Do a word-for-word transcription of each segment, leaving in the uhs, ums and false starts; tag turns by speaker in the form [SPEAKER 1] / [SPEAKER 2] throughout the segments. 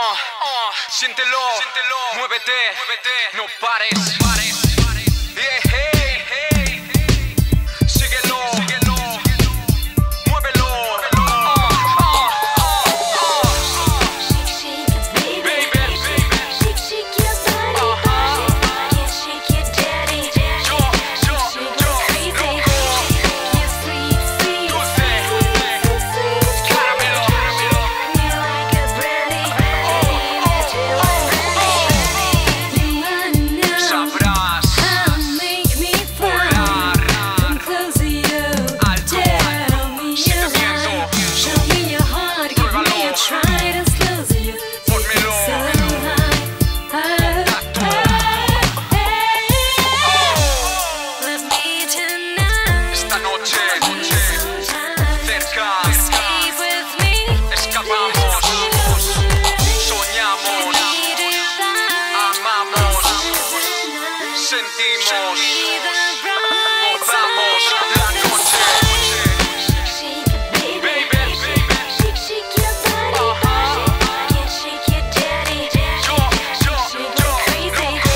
[SPEAKER 1] uh, siéntelo, siéntelo, muévete, muévete, no pares, pares. Yeah, hey, hey, síguelo, síguelo, muévelo, uh, uh, uh, uh. Baby, baby,
[SPEAKER 2] Shake your body, body, yeah, shake your daddy, daddy.
[SPEAKER 1] yo, yo,
[SPEAKER 2] Shake
[SPEAKER 1] yo,
[SPEAKER 2] like crazy,
[SPEAKER 1] loco,
[SPEAKER 2] yeah, sweet, sweet,
[SPEAKER 1] dulce,
[SPEAKER 2] sweet, sweet.
[SPEAKER 1] caramelo, caramelo.
[SPEAKER 2] Me like a brandy, brandy, till I'm ready. You wanna know
[SPEAKER 1] Sabrás
[SPEAKER 2] how to make me fall. Come close to you,
[SPEAKER 1] Alto.
[SPEAKER 2] tell me your
[SPEAKER 1] Siente
[SPEAKER 2] heart,
[SPEAKER 1] viento.
[SPEAKER 2] show me your heart, give me a
[SPEAKER 1] Pruébalo.
[SPEAKER 2] try to slow to you.
[SPEAKER 1] Pónmelo.
[SPEAKER 2] So high, high, high. Let me tonight.
[SPEAKER 1] Esta noche, cerca,
[SPEAKER 2] Stay with me.
[SPEAKER 1] escapamos, soñamos, amamos, sentimos, gozamos la noche. Baby, yo, yo, yo, loco,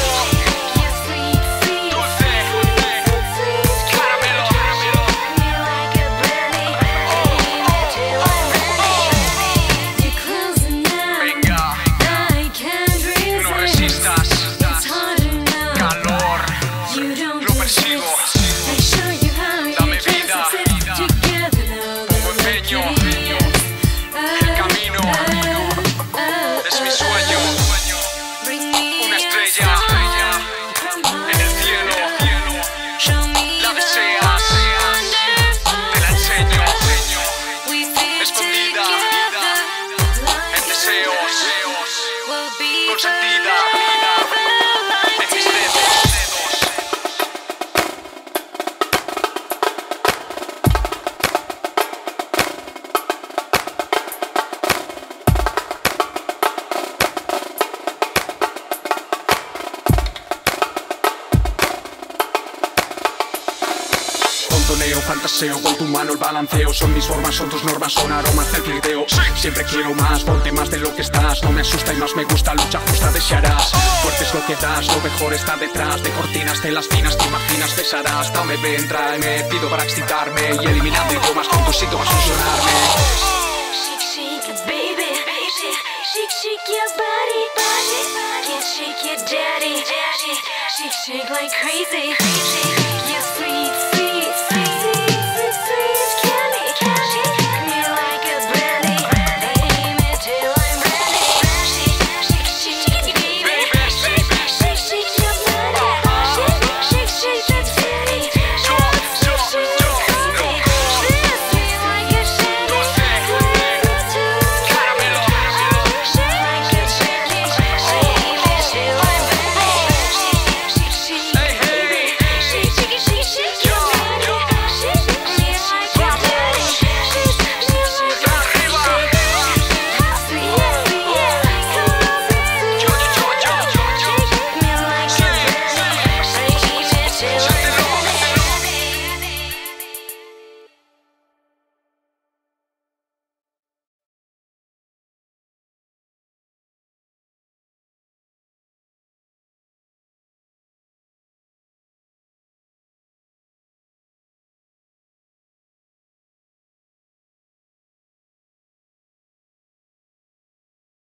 [SPEAKER 1] dulce, caramelo, caramelo. Venga, no resistas, calor, lo persigo. Dame vida, pongo empeño, el camino es mi sueño, una estrella en el cielo, la deseas, te la enseño, escondida en deseos, consentida en mis dedos. Contoneo, fantaseo, con tu mano el balanceo. Son mis formas, son tus normas, son aromas del flirteo. Siempre quiero más, ponte más de lo que estás. No me asusta y más me gusta, lucha justa desearás. Fuerte es lo que das, lo mejor está detrás. De cortinas, telas finas, te imaginas, besarás. Dame, ven, tráeme, pido para excitarme y eliminando idiomas con tus síntomas fusionarme.
[SPEAKER 2] Shake your body, body, yeah, shake your daddy, daddy. Shake, shake like crazy, crazy.